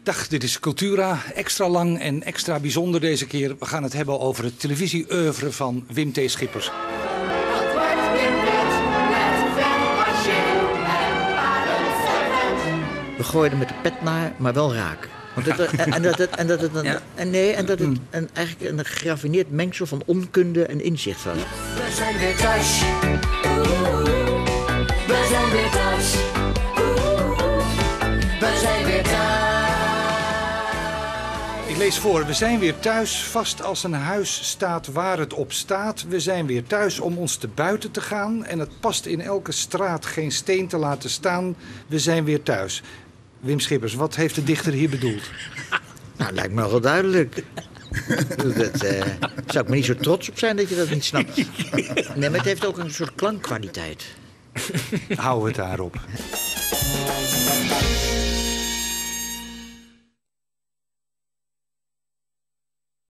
Dag, dit is Cultura. Extra lang en extra bijzonder deze keer. We gaan het hebben over het televisie-oeuvre van Wim T. Schippers. We gooiden met de pet naar, maar wel raak. Want dat het eigenlijk een geraffineerd mengsel van onkunde en inzicht was. We zijn weer thuis. We zijn weer thuis. We zijn weer thuis. Ik lees voor. We zijn weer thuis, vast als een huis staat waar het op staat. We zijn weer thuis om ons te buiten te gaan. En het past in elke straat geen steen te laten staan. We zijn weer thuis. Wim Schippers, wat heeft de dichter hier bedoeld? Nou, lijkt me wel duidelijk. Zou ik me niet zo trots op zijn dat je dat niet snapt. Nee, maar het heeft ook een soort klankkwaliteit. Hou het daarop.